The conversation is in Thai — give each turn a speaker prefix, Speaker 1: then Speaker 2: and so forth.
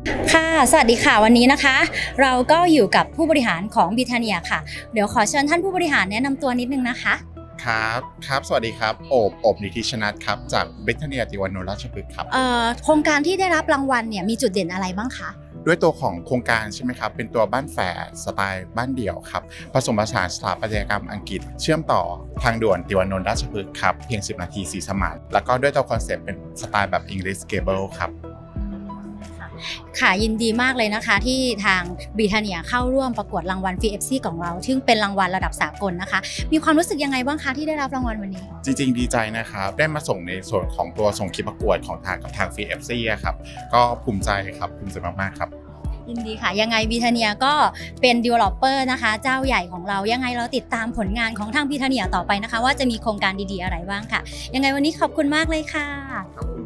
Speaker 1: ค่ะสวัสดีค่ะวันนี้นะคะเราก็อยู่กับผู้บริหารของบิทาเนียค่ะเดี๋ยวขอเชิญท่านผู้บริหารแนะนำตัวนิดนึงนะคะ
Speaker 2: ครับสวัสดีครับโอบนิธิชนัทครับจากเบทเนียติวานนท์ราชพฤกษ์ครับ
Speaker 1: โครงการที่ได้รับรางวัลเนี่ยมีจุดเด่นอะไรบ้างคะ
Speaker 2: ด้วยตัวของโครงการใช่ไหมครับเป็นตัวบ้านแฝดสไตล์บ้านเดี่ยวครับผสมผสานสถาปัตยกรรมอังกฤษเชื่อมต่อทางด่วนติวานนท์ราชพฤกษ์ครับเพียง10 นาทีสีสมานแล้วก็ด้วยตัวคอนเซ็ปต์เป็นสไตล์แบบ English Gable ครับ
Speaker 1: ค่ะยินดีมากเลยนะคะที่ทางบิทาเนียเข้าร่วมประกวดรางวัล FFC ของเราซึ่งเป็นรางวัลระดับสากลนะคะมีความรู้สึกยังไงบ้างคะที่ได้รับรางวัลวันนี้
Speaker 2: จริงๆดีใจนะครับได้มาส่งในส่วนของตัวส่งคลิปประกวดของทาง FFC ครับก็ภูมิใจครับภูมิใจมากๆครับ
Speaker 1: ยินดีค่ะยังไงบิทาเนียก็เป็น developer นะคะเจ้าใหญ่ของเรายังไงเราติดตามผลงานของทางบิทาเนียต่อไปนะคะว่าจะมีโครงการดีๆอะไรบ้างค่ะยังไงวันนี้ขอบคุณมากเลยค่ะ